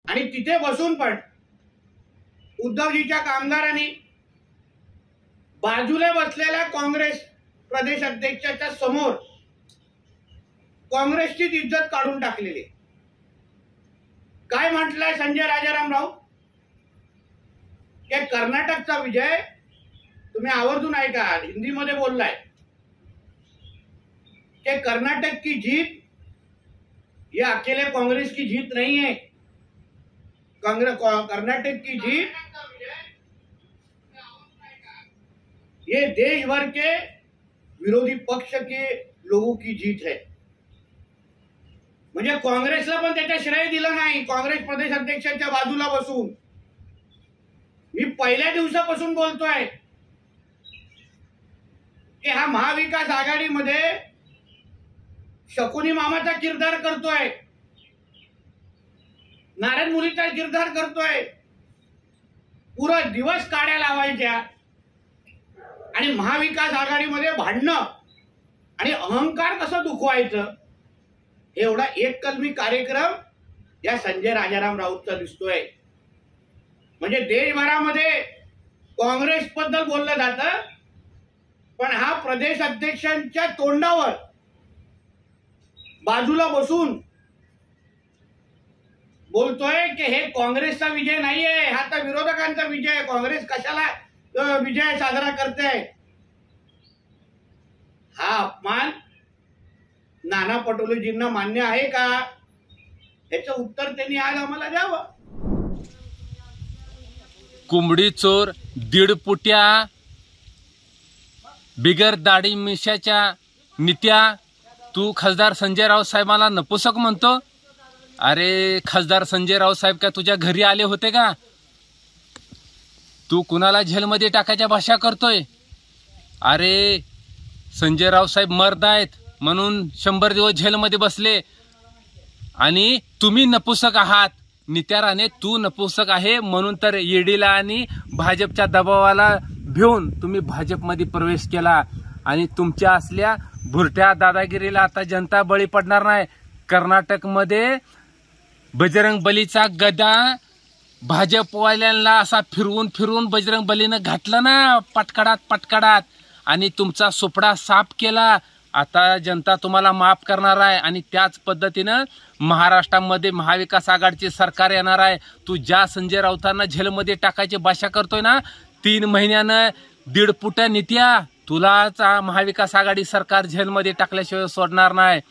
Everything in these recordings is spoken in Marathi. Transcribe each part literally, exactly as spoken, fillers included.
आणि तिथे बसून पण उद्धवजीच्या कामगारांनी बाजूला बसलेल्या काँग्रेस प्रदेश अध्यक्षाच्या समोर काँग्रेसची इज्जत काढून टाकलेली। काय म्हटलंय संजय राजाराम राऊत की कर्नाटकचा विजय, तुम्ही आवर्जून ऐका, हिंदी मध्ये बोललाय कि कर्नाटक की जीत ये अकेले कांग्रेस की जीत नहीं है, कांग्रेस कर्नाटक की जीत ये देश भर के विरोधी पक्ष के लोगों की जीत है। म्हणजे काँग्रेसला पण त्याचा श्रेय दिलं नाही। काँग्रेस प्रदेश अध्यक्षाच्या बाजूला बसून मी पहिल्या दिवसापासून बोलतोय की हा महाविकास आघाडीमध्ये शकुनी मामाचा किरदार करतोय, नारायण मुलीचा किरदार करतोय, पुरा दिवस काड्या लावायच्या आणि महाविकास आघाडीमध्ये भांडणं आणि अहंकार कसं दुखवायचं एवढा एक कलमी कार्यक्रम या संजय राजाराम राऊतचा दिसतोय। म्हणजे देशभरामध्ये काँग्रेस बद्दल बोललं जातं, पण हा प्रदेश अध्यक्षांच्या तोंडावर बाजूला बसून बोलतोय की हे काँग्रेसचा विजय नाहीये, हा तर विरोधकांचा विजय आहे, काँग्रेस कशाला विजय साजरा करते। हा अपमान नाना पटोलेजींना मान्य आहे का, याचं उत्तर त्यांनी आज आम्हाला द्यावं। कुंबडी चोर दीड पुट्या बिगर दाढी मिशाच्या नित्या, तू खासदार संजय राऊत साहेबांना नपुसक म्हणतो? अरे खासदार संजय राऊत साहेब काय तुझ्या घरी आले होते का? तू कुणाला जेलमध्ये टाकायच्या भाषा करतोय? अरे संजय राऊत साहेब मर्द आहेत म्हणून शंभर दिवस जेलमध्ये बसले आणि तुम्ही नपुसक आहात। नित्या राणे तू नपुसक आहे म्हणून तर ईडीला आणि भाजपच्या दबावाला भिवून तुम्ही भाजपमध्ये प्रवेश केला आणि तुमच्या असल्या भुरट्या दादागिरीला आता जनता बळी पडणार नाही। कर्नाटकमध्ये बजरंग बलीचा गदा भाजपवाल्यांना असा फिरवून फिरवून बजरंग बलीनं घातलं ना पटकडात पटकडात आणि तुमचा सुपडा साफ केला। आता जनता तुम्हाला माफ करणार आहे आणि त्याच पद्धतीनं महाराष्ट्रामध्ये महाविकास आघाडीचे सरकार येणार आहे। तू ज्या संजय राऊतांना जेलमध्ये टाकायची भाषा करतोय ना, तीन महिन्यानं दीड पुट्या नित्या तुलाच महाविकास आघाडी सरकार जेलमध्ये टाकल्याशिवाय सोडणार नाही।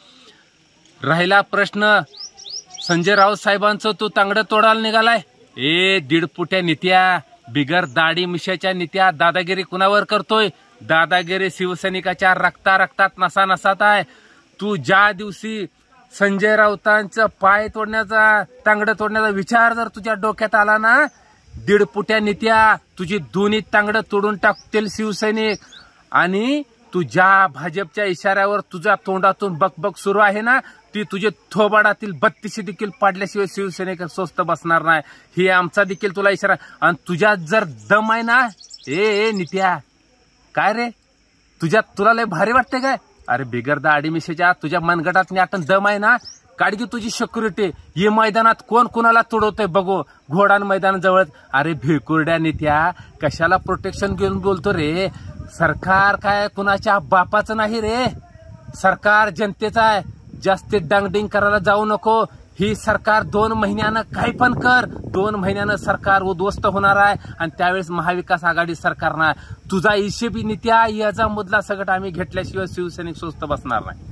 राहिला प्रश्न संजय राऊत साहेबांचं, तू तांगडं तोडायला निघालाय। ए दीड पुट्या नित्या बिगर दाढी मिशाच्या नित्या दादागिरी कुणावर करतोय? दादागिरी शिवसैनिकाच्या रक्ता रक्तात नसा नसात आहे। तू ज्या दिवशी संजय राऊतांचं पाय तोडण्याचा तांगडं तोडण्याचा विचार जर तुझ्या डोक्यात आला ना, दीड पुट्या नित्या तुझी दोन्ही तांगडं तोडून टाकतील शिवसैनिक। आणि तू ज्या भाजपच्या इशाऱ्यावर तुझ्या तोंडातून बकबक सुरू आहे ना, ती तुझे थोबाडातील बत्तीशी देखील पाडल्याशिवाय शिवसैनिक स्वस्त बसणार नाही। ही आमचा देखील तुला इशारा। आणि तुझ्यात जर दम आहे ना, ए ए नित्या काय रे तुझ्यात तुला लय भारी वाटते काय? अरे बिगर दाढी मिशेच्या तुझ्या मनगटात नाटन दम आहे ना, काढगी तुझी सिक्युरिटी। ये मैदानात कोण कुणाला तोडवतोय बघू, घोडान मैदान जवळ। अरे भिरकुरड्या नित्या कशाला प्रोटेक्शन घेऊन बोलतो रे? सरकार काय कुणाच्या बापाचं नाही रे, सरकार जनतेचं आहे। जास्त डांगडिंग करायला जाऊ नको। ही सरकार दोन महिन्यानं काही पण कर, दोन महिन्यानं सरकार उद्ध्वस्त होणार आहे आणि त्यावेळेस महाविकास आघाडी सरकार नाही। तुझा हिशेबी नित्या याचा मुद्दा सगळं आम्ही घेतल्याशिवाय शिवसैनिक स्वस्त बसणार नाही।